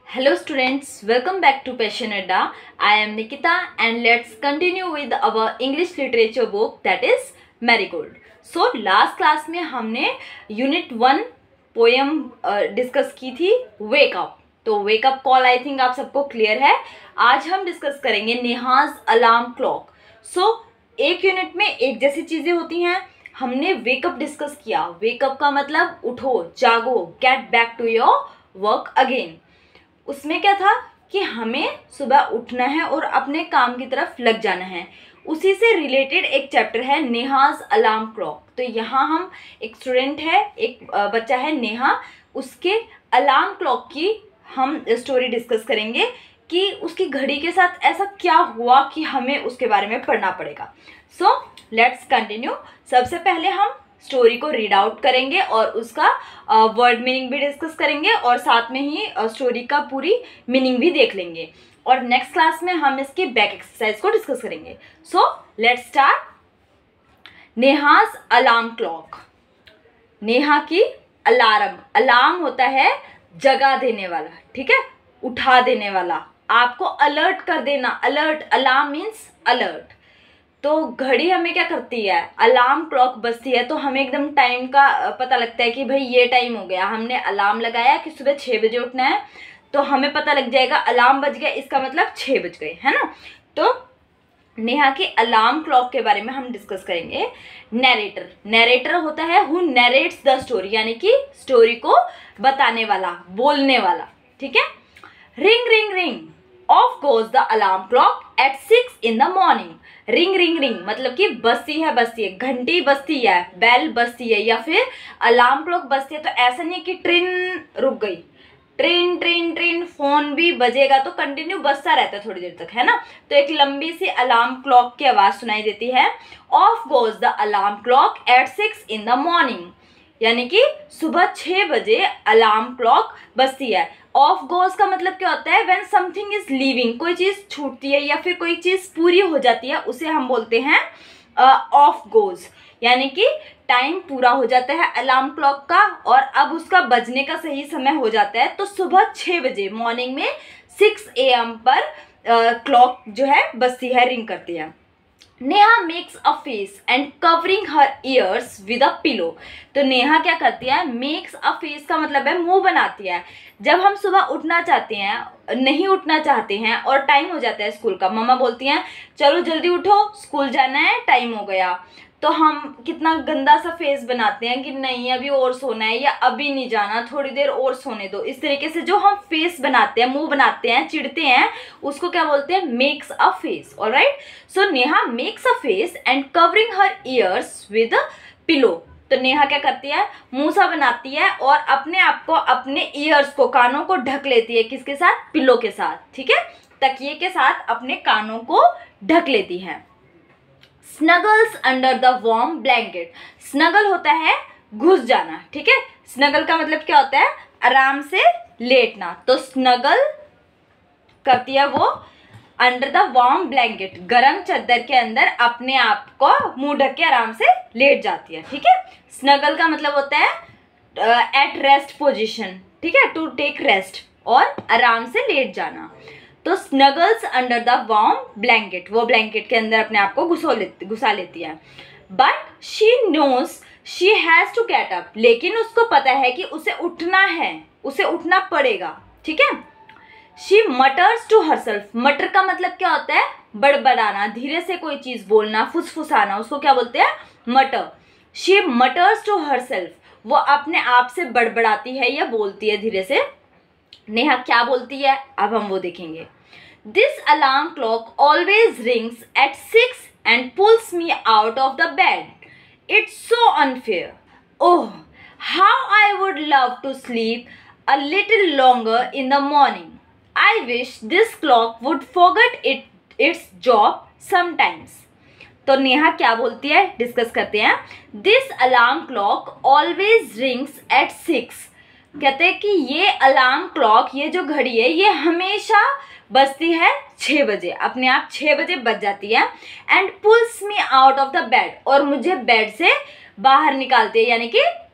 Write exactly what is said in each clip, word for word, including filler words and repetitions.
Hello students, welcome back to Passion Adda. I am Nikita and let's continue with our English literature book that is Marigold. So last class में हमने Unit one poem discuss की थी Wake Up. तो Wake Up Call I think आप सबको clear है. आज हम डिस्कस करेंगे नेहाज अलार्म क्लॉक. सो एक यूनिट में एक जैसी चीज़ें होती हैं. हमने वेकअप डिस्कस किया. वेकअप का मतलब उठो, जागो, get back to your work again. उसमें क्या था कि हमें सुबह उठना है और अपने काम की तरफ लग जाना है. उसी से रिलेटेड एक चैप्टर है नेहाज अलार्म क्लॉक. तो यहाँ हम एक स्टूडेंट है, एक बच्चा है नेहा, उसके अलार्म क्लॉक की हम स्टोरी डिस्कस करेंगे कि उसकी घड़ी के साथ ऐसा क्या हुआ कि हमें उसके बारे में पढ़ना पड़ेगा. So let's continue. सबसे पहले हम स्टोरी को रीड आउट करेंगे और उसका वर्ड मीनिंग भी डिस्कस करेंगे और साथ में ही स्टोरी का पूरी मीनिंग भी देख लेंगे. और नेक्स्ट क्लास में हम इसके बैक एक्सरसाइज को डिस्कस करेंगे. So let's start. Neha's alarm clock. Neha की अलार्म. अलार्म होता है जगा देने वाला, ठीक है, उठा देने वाला, आपको अलर्ट कर देना. Alert, alarm means alert. तो घड़ी हमें क्या करती है, अलार्म क्लॉक बजती है तो हमें एकदम टाइम का पता लगता है कि भाई ये टाइम हो गया. हमने अलार्म लगाया कि सुबह छः बजे उठना है तो हमें पता लग जाएगा अलार्म बज गया, इसका मतलब छः बज गए, है ना. तो नेहा के अलार्म क्लॉक के बारे में हम डिस्कस करेंगे. नैरेटर. नैरेटर होता है हु नैरेट्स द स्टोरी, यानी कि स्टोरी को बताने वाला, बोलने वाला, ठीक है. Ring ring ring off goes the alarm clock at six in the morning. Ring ring ring मतलब कि बजती है बजती है, घंटी बजती है, बेल बजती है या फिर अलार्म क्लॉक बजती है. तो ऐसा नहीं कि ट्रेन रुक गई, ट्रेन ट्रेन ट्रेन फोन भी बजेगा तो कंटिन्यू बजता रहता है थोड़ी देर तक, है ना. तो एक लंबी सी अलार्म क्लॉक की आवाज़ सुनाई देती है. Off goes the alarm clock at six in the morning, यानी कि सुबह छः बजे अलार्म क्लॉक बजती है. ऑफ गोज का मतलब क्या होता है, व्हेन समथिंग इज लीविंग, कोई चीज़ छूटती है या फिर कोई चीज़ पूरी हो जाती है, उसे हम बोलते हैं ऑफ गोज. यानी कि टाइम पूरा हो जाता है अलार्म क्लॉक का और अब उसका बजने का सही समय हो जाता है. तो सुबह छः बजे मॉर्निंग में सिक्स ए एम पर क्लॉक जो है बजती है, रिंग करती है. Neha makes a face and covering her ears with a pillow. तो नेहा क्या करती है, मेक्स अ फेस का मतलब है मुंह बनाती है. जब हम सुबह उठना चाहते हैं, नहीं उठना चाहते हैं और टाइम हो जाता है स्कूल का, मम्मा बोलती हैं चलो जल्दी उठो स्कूल जाना है, टाइम हो गया, तो हम कितना गंदा सा फेस बनाते हैं कि नहीं अभी और सोना है या अभी नहीं जाना, थोड़ी देर और सोने दो. इस तरीके से जो हम फेस बनाते हैं, मुंह बनाते हैं, चिढ़ते हैं, उसको क्या बोलते हैं, makes a face. Alright. So Neha makes a face and covering her ears with pillow. तो नेहा क्या करती है, मुंह सा बनाती है और अपने आप को, अपने ईयर्स को, कानों को ढक लेती है. किसके साथ, पिलो के साथ, ठीक है, तकिए के साथ अपने कानों को ढक लेती है. Snuggles under the warm blanket. Snuggle होता है घुस जाना, ठीक है. स्नगल का मतलब क्या होता है, आराम से लेटना. तो स्नगल करती है वो अंडर द वार्म ब्लैंकेट, गरम चादर के अंदर अपने आप को मुंह ढक के आराम से लेट जाती है, ठीक है. स्नगल का मतलब होता है एट रेस्ट पोजिशन, ठीक है, टू टेक रेस्ट और आराम से लेट जाना. तो snuggles under the warm blanket, वो ब्लैंकेट के अंदर अपने आप को घुसो लेती घुसा लेती है. But she knows she has to get up. लेकिन उसको पता है कि उसे उठना है, उसे उठना पड़ेगा, ठीक है. She mutters to herself. Mutter का मतलब क्या होता है, बड़बड़ाना, धीरे से कोई चीज़ बोलना, फुसफुसाना, उसको क्या बोलते हैं, मटर. शी मटर्स टू हरसेल्फ, वो अपने आप से बड़बड़ाती है या बोलती है धीरे से. नेहा क्या बोलती है, अब हम वो देखेंगे. This alarm clock always rings at six and pulls me out of the bed. It's so unfair. Oh how I would love to sleep a little longer in the morning. I wish this clock would forget it its job sometimes. तो नेहा क्या बोलती है, discuss करते हैं. This alarm clock always rings at six. कहते हैं कि ये अलार्म क्लॉक, ये जो घड़ी है, ये हमेशा बजती है छः बजे, अपने आप छः बजे बज जाती है. And pulls me out of the bed, और मुझे बेड से बाहर निकालती है, यानी कि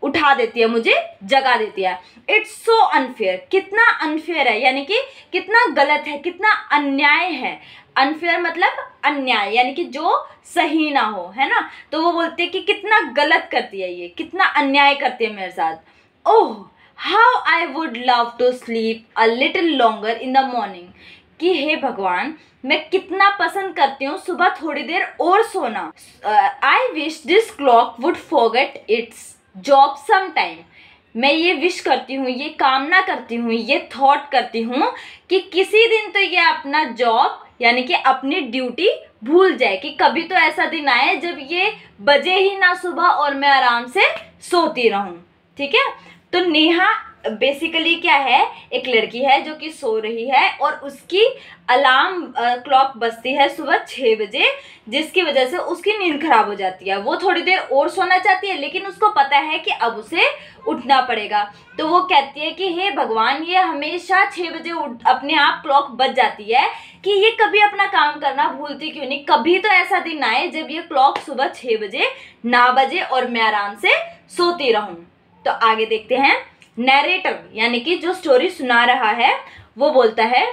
उठा देती है, मुझे जगा देती है। इट्स सो अनफेयर, कितना अनफेयर है, यानी कि कितना गलत है, कितना अन्याय है। अनफेयर मतलब अन्याय, यानी कि जो सही ना हो, है ना। तो वो बोलते हैं कि कितना गलत करती है ये, कितना अन्याय करती है मेरे साथ। Oh how I would love to sleep a little longer in the morning, कि हे भगवान मैं कितना पसंद करती हूँ सुबह थोड़ी देर और सोना। I wish this clock would forget its job some time, मैं ये विश करती हूँ, ये कामना करती हूँ, ये थॉट करती हूँ कि किसी दिन तो ये अपना जॉब यानी कि अपनी ड्यूटी भूल जाए, कि कभी तो ऐसा दिन आए जब ये बजे ही ना सुबह और मैं आराम से सोती रहूं। ठीक है, तो नेहा बेसिकली क्या है, एक लड़की है जो कि सो रही है और उसकी अलार्म क्लॉक बजती है सुबह छः बजे, जिसकी वजह से उसकी नींद खराब हो जाती है। वो थोड़ी देर और सोना चाहती है, लेकिन उसको पता है कि अब उसे उठना पड़ेगा। तो वो कहती है कि हे भगवान, ये हमेशा छः बजे उठ अपने आप क्लॉक बज जाती है, कि ये कभी अपना काम करना भूलती क्यों नहीं। कभी तो ऐसा दिन आए जब ये क्लॉक सुबह छः बजे ना बजे और मैं आराम से सोती रहूं। तो आगे देखते हैं। नैरेटर यानी कि जो स्टोरी सुना रहा है वो बोलता है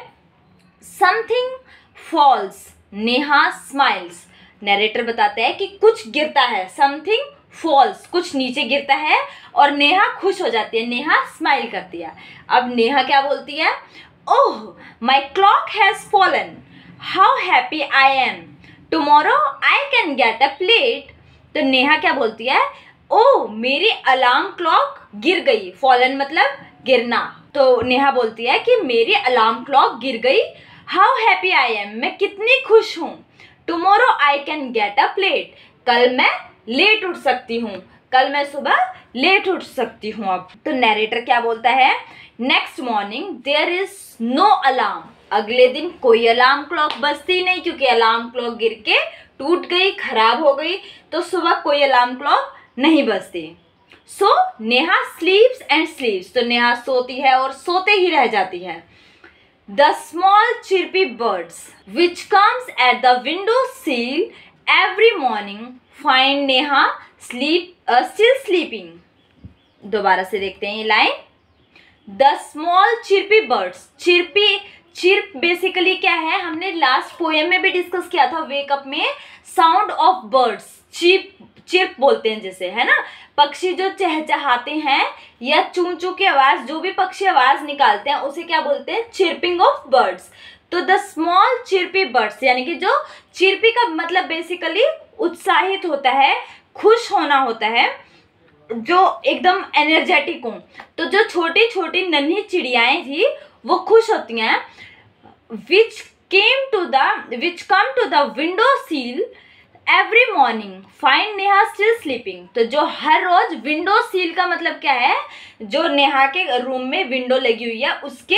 something falls, Neha smiles. Narrator बताता है कि कुछ गिरता है, समथिंग फॉल्स, कुछ नीचे गिरता है, और नेहा खुश हो जाती है, नेहा स्माइल करती है। अब नेहा क्या बोलती है, oh my clock has fallen, how happy I am, tomorrow I can get a plate. तो नेहा क्या बोलती है, ओह मेरी अलार्म क्लॉक गिर गई, फॉलन मतलब गिरना। तो नेहा बोलती है कि मेरी अलार्म क्लॉक गिर गई, हाउ हैप्पी आई एम, मैं कितनी खुश हूँ, tomorrow I can get a plate, कल मैं लेट उठ सकती हूँ, कल मैं सुबह लेट उठ सकती हूँ। अब तो नैरेटर क्या बोलता है, next morning there is no alarm, अगले दिन कोई अलार्म क्लॉक बजती नहीं, क्योंकि अलार्म क्लॉक गिर के टूट गई, खराब हो गई, तो सुबह कोई अलार्म क्लॉक नहीं बजती। सो नेहा स्लीप्स एंड स्लीप्स, तो नेहा सोती है और सोते ही रह जाती है। The small chirpy birds which comes at the window sill every morning find Neha sleep still sleeping. दोबारा से देखते हैं ये लाइन। The small chirpy birds, chirpy chirp basically क्या है, हमने लास्ट पोएम में भी डिस्कस किया था, वेकअप में sound of birds, chip chirp बोलते हैं जिसे, है ना। पक्षी जो चहचहाते हैं या चूं चूं की आवाज, जो भी पक्षी आवाज निकालते हैं उसे क्या बोलते हैं, चिर्पिंग ऑफ बर्ड्स। तो द स्मॉल चिरपी बर्ड्स यानी कि जो चिरपी का मतलब बेसिकली उत्साहित होता है, खुश होना होता है, जो एकदम एनर्जेटिक हो। तो जो छोटी छोटी नन्ही चिड़ियाएं थी वो खुश होती हैं। Which came to the which come to the window sill every morning find Neha still sleeping. तो जो हर रोज विंडो सील का मतलब क्या है, जो नेहा के रूम में विंडो लगी हुई है उसके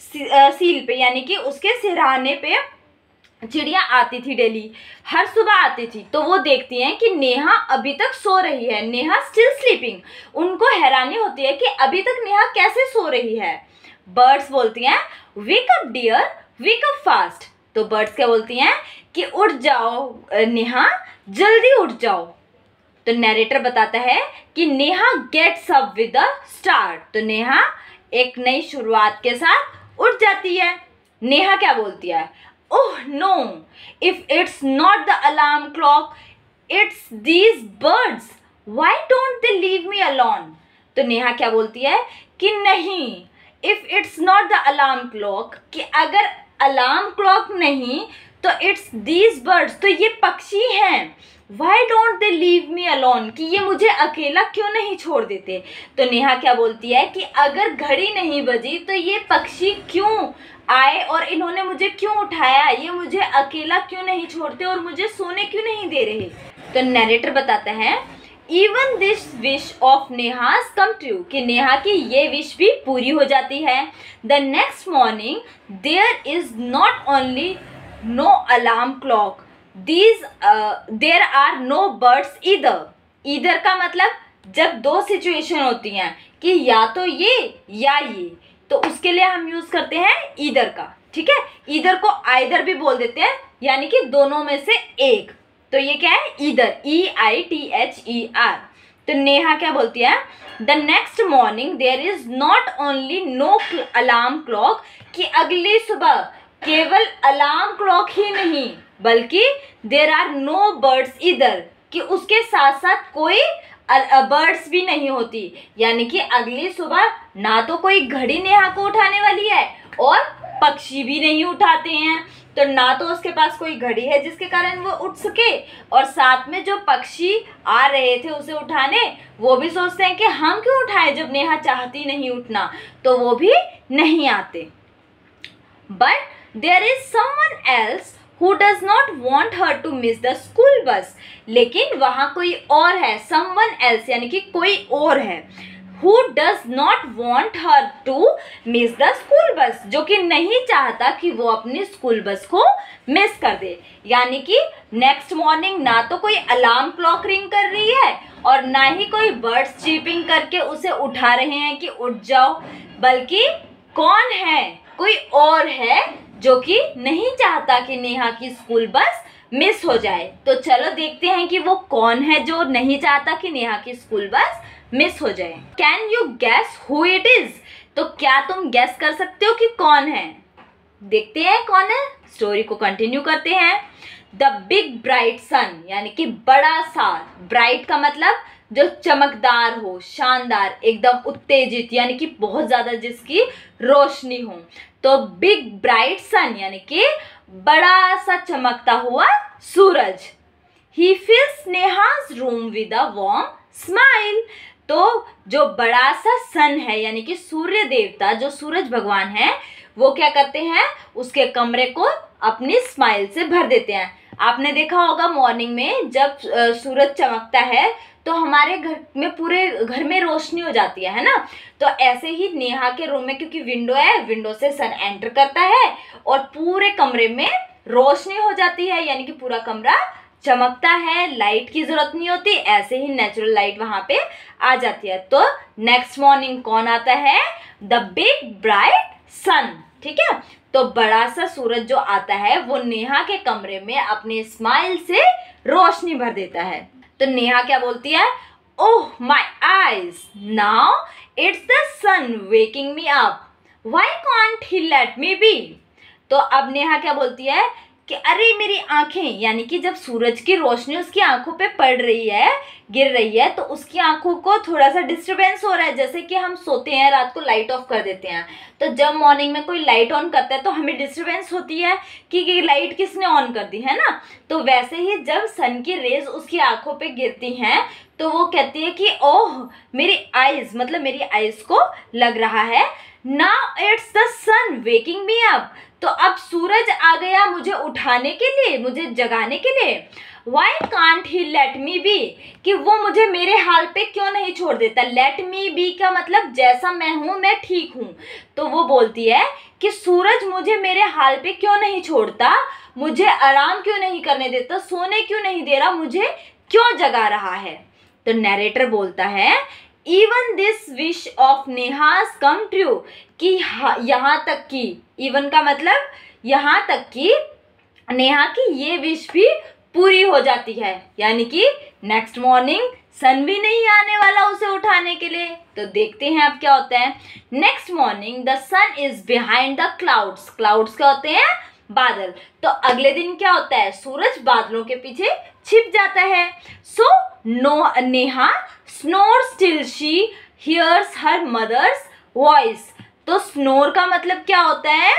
सील पे यानी कि उसके सिरहाने पे चिड़िया आती थी, डेली हर सुबह आती थी। तो वो देखती हैं कि नेहा अभी तक सो रही है, नेहा स्टिल स्लीपिंग। उनको हैरानी होती है कि अभी तक नेहा कैसे सो रही है। बर्ड्स बोलती हैं wake up dear, wake up fast. तो बर्ड्स क्या बोलती हैं कि उठ जाओ नेहा, जल्दी उठ जाओ। तो नैरेटर बताता है कि Neha gets up with a start. तो नेहा एक नई शुरुआत के साथ उठ जाती है। नेहा क्या बोलती है, oh no, if it's not the alarm clock, it's these birds, why don't they leave me alone. तो नेहा क्या बोलती है कि नहीं, if it's not the alarm clock, कि अगर अलार्म क्लॉक नहीं तो इट्स दीज बर्ड्स, तो ये पक्षी हैं। Why don't they leave me alone, कि ये मुझे अकेला क्यों नहीं छोड़ देते। तो नेहा क्या बोलती है कि अगर घड़ी नहीं बजी तो ये पक्षी क्यों आए और इन्होंने मुझे क्यों उठाया, ये मुझे अकेला क्यों नहीं छोड़ते और मुझे सोने क्यों नहीं दे रहे। तो नैरेटर बताता है even this wish of Neha's come true, कि नेहा की ये विश भी पूरी हो जाती है। The next morning there is not only no alarm clock, these there are no birds either. Either का मतलब जब दो सिचुएशन होती हैं कि या तो ये या ये, तो उसके लिए हम यूज करते हैं ईदर का। ठीक है, ईदर को आइदर भी बोल देते हैं, यानी कि दोनों में से एक। तो ये क्या है, either, E I T H E R. तो नेहा क्या बोलती है, the next morning there is not only no alarm clock, कि अगली सुबह केवल अलार्म क्लॉक ही नहीं बल्कि देयर आर नो बर्ड्स इधर, कि उसके साथ साथ कोई बर्ड्स भी नहीं होती, यानी कि अगली सुबह ना तो कोई घड़ी नेहा को उठाने वाली है और पक्षी भी नहीं उठाते हैं। तो ना तो उसके पास कोई घड़ी है जिसके कारण वो उठ सके, और साथ में जो पक्षी आ रहे थे उसे उठाने वो भी सोचते हैं कि हम क्यों उठाएं जब नेहा चाहती नहीं उठना, तो वो भी नहीं आते। But there is someone else who does not want her to miss the school bus, लेकिन वहाँ कोई और है, someone else यानी कि कोई और है, who does not want her to miss the school bus, जो कि नहीं चाहता कि वो अपनी स्कूल बस को मिस कर दे। यानी कि नेक्स्ट मॉर्निंग ना तो कोई अलार्म क्लॉक रिंग कर रही है और ना ही कोई बर्ड्स चीपिंग करके उसे उठा रहे हैं कि उठ जाओ, बल्कि कौन है, कोई और है जो कि नहीं चाहता कि नेहा की स्कूल बस मिस हो जाए। तो चलो देखते हैं कि वो कौन है जो नहीं चाहता कि नेहा की स्कूल बस मिस हो जाए। Can you guess who it is, तो क्या तुम गैस कर सकते हो कि कौन है? देखते हैं कौन है, स्टोरी को कंटिन्यू करते हैं। द बिग ब्राइट सन, यानी कि बड़ा सा, ब्राइट का मतलब जो चमकदार हो, शानदार, एकदम उत्तेजित, यानी कि बहुत ज्यादा जिसकी रोशनी हो। तो बिग ब्राइट सन यानी कि बड़ा सा चमकता हुआ सूरज। He fills Neha's room with a warm smile, तो जो बड़ा सा सन है यानी कि सूर्य देवता, जो सूरज भगवान है, वो क्या करते हैं, उसके कमरे को अपनी स्माइल से भर देते हैं। आपने देखा होगा मॉर्निंग में जब सूरज चमकता है तो हमारे घर में, पूरे घर में रोशनी हो जाती है, है ना। तो ऐसे ही नेहा के रूम में, क्योंकि विंडो है, विंडो से सन एंटर करता है और पूरे कमरे में रोशनी हो जाती है, यानी कि पूरा कमरा चमकता है, लाइट की जरूरत नहीं होती, ऐसे ही नेचुरल लाइट वहां पे आ जाती है। तो नेक्स्ट मॉर्निंग कौन आता है, द बिग ब्राइट सन, ठीक है। तो बड़ा सा सूरज जो आता है वो नेहा के कमरे में अपने स्माइल से रोशनी भर देता है। तो नेहा क्या बोलती है, oh my eyes, now it's the sun waking me up, why can't he let me be. तो अब नेहा क्या बोलती है कि अरे मेरी आंखें, यानी कि जब सूरज की रोशनी उसकी आंखों पे पड़ रही है, गिर रही है, तो उसकी आंखों को थोड़ा सा डिस्टरबेंस हो रहा है। जैसे कि हम सोते हैं, रात को लाइट ऑफ कर देते हैं, तो जब मॉर्निंग में कोई लाइट ऑन करता है तो हमें डिस्टरबेंस होती है कि ये लाइट किसने ऑन कर दी, है ना। तो वैसे ही जब सन की रेज उसकी आंखों पे गिरती हैं तो वो कहती है कि ओह मेरी आईज, मतलब मेरी आईज को लग रहा है, now it's the sun waking me up, तो अब सूरज आ गया मुझे उठाने के लिए, मुझे जगाने के लिए। Why can't he let me be, कि वो मुझे मेरे हाल पे क्यों नहीं छोड़ देता। let me be का मतलब जैसा मैं हूँ मैं ठीक हूँ। तो वो बोलती है कि सूरज मुझे मेरे हाल पे क्यों नहीं छोड़ता, मुझे आराम क्यों नहीं करने देता, सोने क्यों नहीं दे रहा, मुझे क्यों जगा रहा है। तो नरेटर बोलता है even this wish of Neha's come true, कि यहाँ तक की, इवन का मतलब यहाँ तक की नेहा की ये विश भी पूरी हो जाती है, यानी कि नेक्स्ट मॉर्निंग सन भी नहीं आने वाला उसे उठाने के लिए। तो देखते हैं अब क्या होता है। Next morning the sun is behind the clouds, clouds क्या होते हैं, बादल। तो अगले दिन क्या होता है, सूरज बादलों के पीछे छिप जाता है। So no Neha snores till she hears her mother's voice. तो स्नोर का मतलब क्या होता है,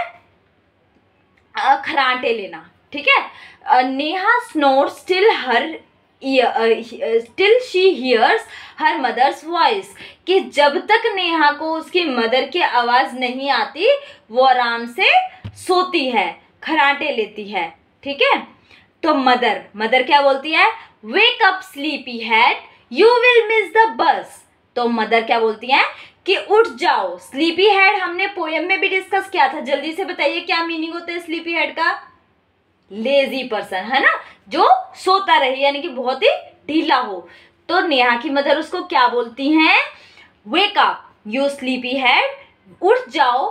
खराटे लेना, ठीक है। Neha snores till her till she hears her mother's voice, कि जब तक नेहा को उसकी मदर की आवाज नहीं आती वो आराम से सोती है, खराटे लेती है, ठीक है। तो मदर मदर क्या बोलती है, wake up sleepy head you will miss the bus. तो मदर क्या बोलती है कि उठ जाओ। स्लीपी हेड हमने पोएम में भी डिस्कस किया था, जल्दी से बताइए क्या मीनिंग होता है स्लीपी हेड का, लेजी पर्सन, है ना, जो सोता रहे, यानी कि बहुत ही ढीला हो। तो नेहा की मदर उसको क्या बोलती हैं, wake up you sleepy head, उठ जाओ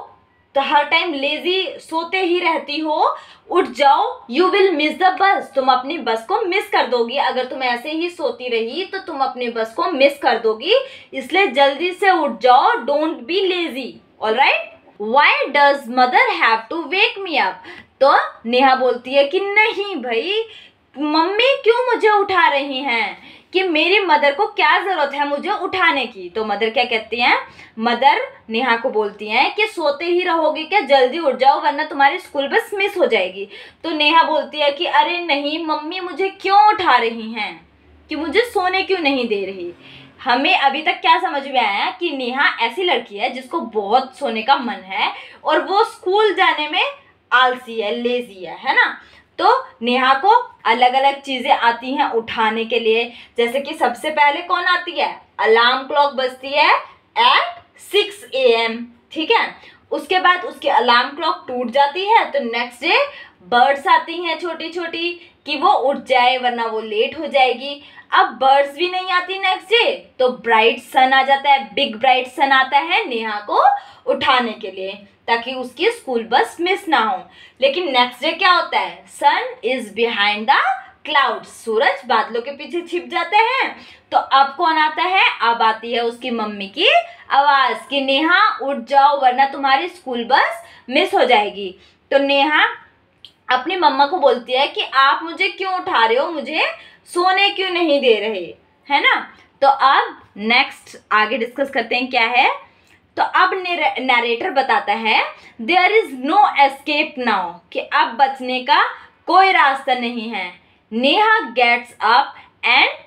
तो हर टाइम लेजी सोते ही रहती हो, उठ जाओ, यू विल मिस द बस, तुम अपनी बस को मिस कर दोगी। अगर तुम ऐसे ही सोती रही तो तुम अपनी बस को मिस कर दोगी, इसलिए जल्दी से उठ जाओ, don't be lazy, alright. Why does mother have to wake me up, तो नेहा बोलती है कि नहीं भाई, मम्मी क्यों मुझे उठा रही हैं, कि मेरी मदर को क्या जरूरत है मुझे उठाने की। तो मदर क्या कहती हैं, मदर नेहा को बोलती हैं कि सोते ही रहोगी क्या, जल्दी उठ जाओ वरना तुम्हारी स्कूल बस मिस हो जाएगी। तो नेहा बोलती है कि अरे नहीं मम्मी, मुझे क्यों उठा रही हैं, कि मुझे सोने क्यों नहीं दे रही। हमें अभी तक क्या समझ में आया कि नेहा ऐसी लड़की है जिसको बहुत सोने का मन है और वो स्कूल जाने में आलसी है, लेजी है, है ना। तो नेहा को अलग अलग चीजें आती हैं उठाने के लिए, जैसे कि सबसे पहले कौन आती है, अलार्म क्लॉक बजती है एट सिक्स ए एम, ठीक है। उसके बाद उसकी अलार्म क्लॉक टूट जाती है तो नेक्स्ट डे बर्ड्स आती हैं छोटी छोटी कि वो उठ जाए वरना वो लेट हो जाएगी। अब बर्ड्स भी नहीं आती नेक्स्ट डे तो ब्राइट सन आ जाता है, बिग ब्राइट सन आता है नेहा को उठाने के लिए ताकि उसकी स्कूल बस मिस ना हो। लेकिन नेक्स्ट डे क्या होता है, sun is behind the cloud, सूरज बादलों के पीछे छिप जाते हैं। तो अब कौन आता है, अब आती है उसकी मम्मी की आवाज कि नेहा उठ जाओ वरना तुम्हारी स्कूल बस मिस हो जाएगी। तो नेहा अपनी मम्मा को बोलती है कि आप मुझे क्यों उठा रहे हो, मुझे सोने क्यों नहीं दे रहे, है ना। तो अब नेक्स्ट आगे डिस्कस करते हैं क्या है। तो अब नरेटर बताता है there is no escape now, कि अब बचने का कोई रास्ता नहीं है। Neha gets up and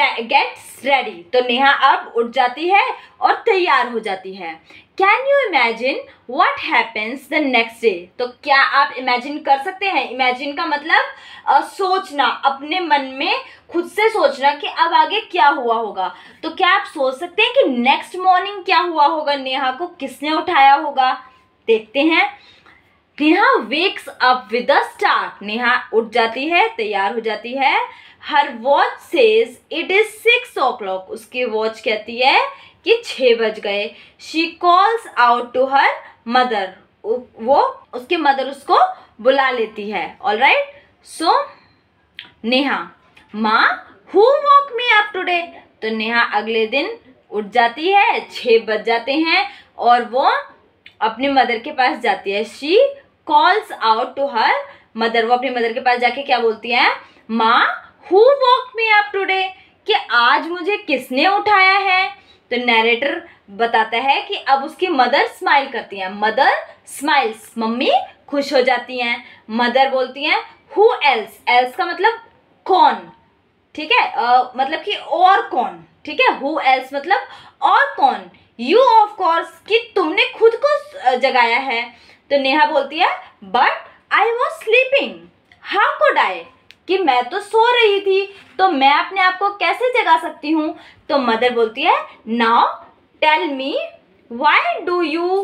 gets ready, तो नेहा अब उठ जाती है और तैयार हो जाती है। Can you imagine what happens the next day, तो क्या आप इमेजिन कर सकते हैं, इमेजिन का मतलब आ, सोचना, अपने मन में खुद से सोचना कि अब आगे क्या हुआ होगा। तो क्या आप सोच सकते हैं कि नेक्स्ट मॉर्निंग क्या हुआ होगा, नेहा को किसने उठाया होगा, देखते हैं। Neha wakes up with a start, Neha उठ जाती है, तैयार हो जाती है। Her watch says it is six o'clock, उसकी वॉच कहती है कि छः बज गए। She calls out to her mother, वो उसके मदर उसको बुला लेती है। ऑलराइट, सो नेहा माँ who woke me up today, तो नेहा अगले दिन उठ जाती है, छः बज जाते हैं और वो अपनी मदर के पास जाती है। She calls out to her mother, वो अपनी मदर के पास जाके क्या बोलती है, माँ who woke me up today, कि आज मुझे किसने उठाया है। तो नैरेटर बताता है कि अब उसकी मदर स्माइल करती हैं, मदर स्माइल्स, मम्मी खुश हो जाती हैं। मदर बोलती हैं हु एल्स, एल्स का मतलब कौन, ठीक है, uh, मतलब कि और कौन, ठीक है, हु एल्स मतलब और कौन। यू ऑफ कोर्स, कि तुमने खुद को जगाया है। तो नेहा बोलती है but I was sleeping, how could I, कि मैं तो सो रही थी तो मैं अपने आप को कैसे जगा सकती हूँ। तो मदर बोलती है now tell me why do you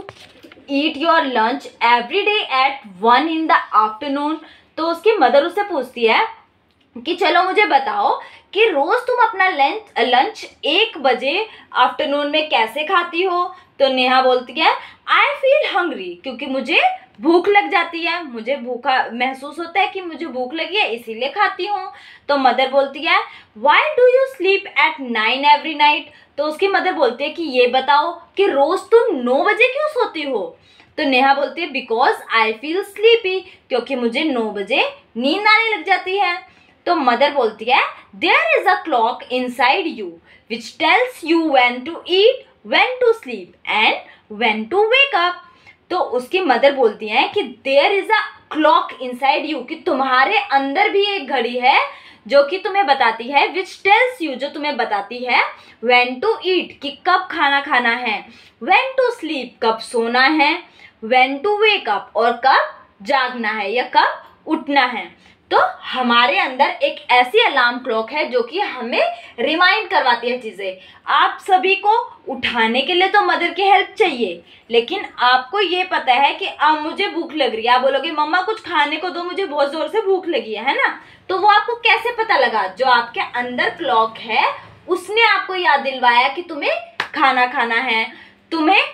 eat your lunch every day at one in the afternoon. तो उसकी मदर उससे पूछती है कि चलो मुझे बताओ कि रोज तुम अपना लंच लंच एक बजे आफ्टरनून में कैसे खाती हो। तो नेहा बोलती है आई फील हंग्री, क्योंकि मुझे भूख लग जाती है, मुझे भूखा महसूस होता है कि मुझे भूख लगी है इसीलिए खाती हूँ। तो मदर बोलती है why do you sleep at nine every night. तो उसकी मदर बोलती है कि ये बताओ कि रोज तुम नौ बजे क्यों सोती हो। तो नेहा बोलती है बिकॉज आई फील स्लीपी, क्योंकि मुझे नौ बजे नींद आने लग जाती है। तो मदर बोलती है there is a clock inside you which tells you when to eat, when to sleep and when to wake up. तो उसकी मदर बोलती हैं कि there is a clock inside you, कि तुम्हारे अंदर भी एक घड़ी है जो कि तुम्हें बताती है, विच टेल्स यू, जो तुम्हें बताती है, व्हेन टू ईट, कि कब खाना खाना है, व्हेन टू स्लीप, कब सोना है, व्हेन टू वेक अप, और कब जागना है या कब उठना है। तो हमारे अंदर एक ऐसी अलार्म क्लॉक है जो कि हमें रिमाइंड करवाती है चीज़ें। आप सभी को उठाने के लिए तो मदर की हेल्प चाहिए, लेकिन आपको ये पता है कि अब मुझे भूख लग रही है, आप बोलोगे मम्मा कुछ खाने को दो, मुझे बहुत ज़ोर से भूख लगी है, है ना। तो वो आपको कैसे पता लगा, जो आपके अंदर क्लॉक है उसने आपको याद दिलवाया कि तुम्हें खाना खाना है, तुम्हें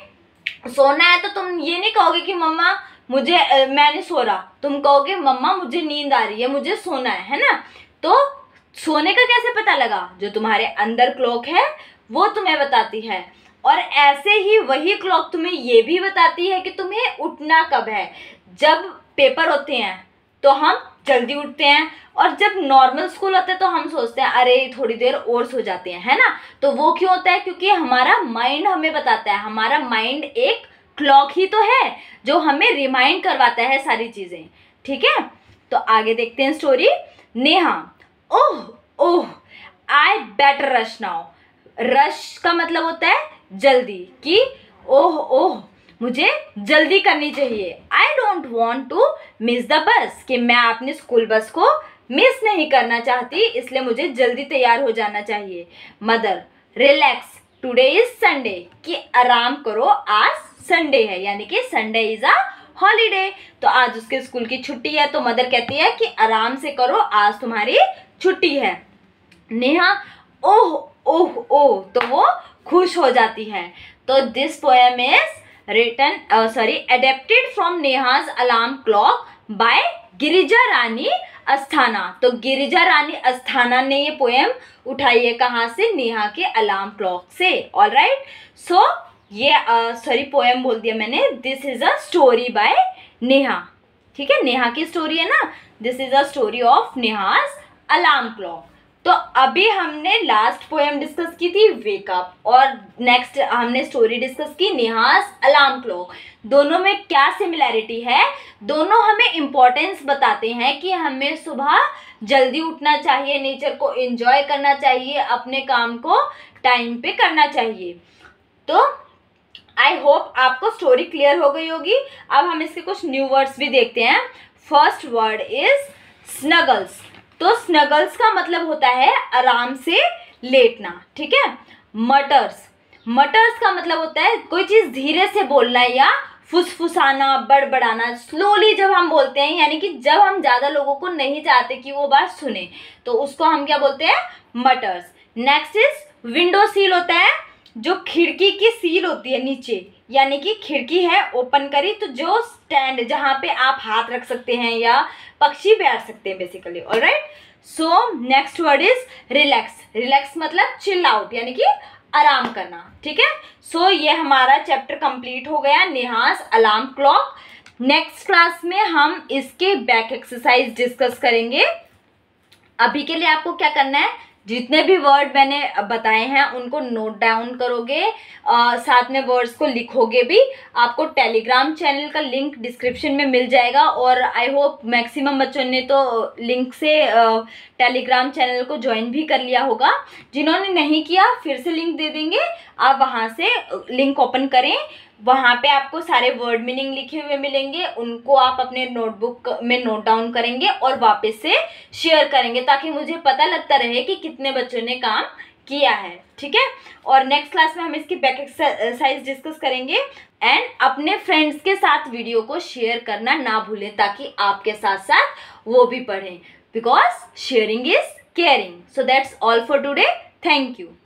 सोना है तो तुम ये नहीं कहोगे कि मम्मा मुझे अ, मैं नहीं सो रहा, तुम कहोगे मम्मा मुझे नींद आ रही है, मुझे सोना है है ना। तो सोने का कैसे पता लगा? जो तुम्हारे अंदर क्लॉक है वो तुम्हें बताती है, और ऐसे ही वही क्लॉक तुम्हें ये भी बताती है कि तुम्हें उठना कब है। जब पेपर होते हैं तो हम जल्दी उठते हैं, और जब नॉर्मल स्कूल होते हैं तो हम सोचते हैं अरे थोड़ी देर और सो जाते हैं, है ना। तो वो क्यों होता है? क्योंकि हमारा माइंड हमें बताता है, हमारा माइंड एक क्लॉक ही तो है जो हमें रिमाइंड करवाता है सारी चीजें, ठीक है। तो आगे देखते हैं story. Neha, oh oh I better rush now. Rush का मतलब होता है जल्दी, कि ओह ओह मुझे जल्दी करनी चाहिए। I don't want to miss the bus, कि मैं अपनी स्कूल बस को मिस नहीं करना चाहती, इसलिए मुझे जल्दी तैयार हो जाना चाहिए। Mother, relax today is Sunday, कि आराम करो आज संडे है, यानी कि संडे इज अ हॉलीडे। तो आज उसके स्कूल की छुट्टी है, तो मदर कहती है कि आराम से करो, आज तुम्हारी छुट्टी है। नेहा, ओह ओह ओह, तो वो खुश हो जाती है। तो this poem is written sorry adapted from Neha's alarm clock by Girija Rani Asthana. तो गिरिजा रानी अस्थाना ने ये पोएम उठाई है कहाँ से? नेहा के अलार्म क्लॉक से। ऑल राइट, सो ये सॉरी पोएम बोल दिया मैंने। This is a story by Neha, ठीक है, नेहा की स्टोरी है ना। This is a story of Neha's alarm clock. तो अभी हमने लास्ट पोएम डिस्कस की थी वेकअप, और नेक्स्ट हमने स्टोरी डिस्कस की नेहाज अलार्म क्लॉक। दोनों में क्या सिमिलैरिटी है? दोनों हमें इम्पोर्टेंस बताते हैं कि हमें सुबह जल्दी उठना चाहिए, नेचर को एंजॉय करना चाहिए, अपने काम को टाइम पे करना चाहिए। तो आई होप आपको स्टोरी क्लियर हो गई होगी। अब हम इसके कुछ न्यू वर्ड्स भी देखते हैं। First word is snuggles. तो स्नगल्स का मतलब होता है आराम से लेटना, ठीक है। मटर्स, मटर्स का मतलब होता है कोई चीज धीरे से बोलना या फुसफुसाना, बड़बड़ाना। स्लोली जब हम बोलते हैं, यानी कि जब हम ज्यादा लोगों को नहीं चाहते कि वो बात सुने, तो उसको हम क्या बोलते हैं? Mutters. Next is window sill, होता है जो खिड़की की सील होती है नीचे, यानी कि खिड़की है ओपन करी तो जो स्टैंड जहां पे आप हाथ रख सकते हैं या पक्षी बैठ सकते हैं basically. Alright, so next word is relax. Relax मतलब चिल आउट, यानी कि आराम करना, ठीक है। सो so, ये हमारा चैप्टर कंप्लीट हो गया, Neha's alarm clock. Next class में हम इसके बैक एक्सरसाइज डिस्कस करेंगे। अभी के लिए आपको क्या करना है, जितने भी वर्ड मैंने बताए हैं उनको नोट डाउन करोगे, आ, साथ में वर्ड्स को लिखोगे भी। आपको टेलीग्राम चैनल का लिंक डिस्क्रिप्शन में मिल जाएगा, और आई होप मैक्सिमम बच्चों ने तो लिंक से टेलीग्राम चैनल को ज्वाइन भी कर लिया होगा। जिन्होंने नहीं किया फिर से लिंक दे देंगे, आप वहाँ से लिंक ओपन करें। वहाँ पे आपको सारे वर्ड मीनिंग लिखे हुए मिलेंगे, उनको आप अपने नोटबुक में नोट डाउन करेंगे और वापस से शेयर करेंगे, ताकि मुझे पता लगता रहे कि कितने बच्चों ने काम किया है, ठीक है। और नेक्स्ट क्लास में हम इसकी बैक एक्सरसाइज डिस्कस करेंगे। एंड अपने फ्रेंड्स के साथ वीडियो को शेयर करना ना भूलें, ताकि आपके साथ साथ वो भी पढ़ें, because sharing is caring. So that's all for today. Thank you.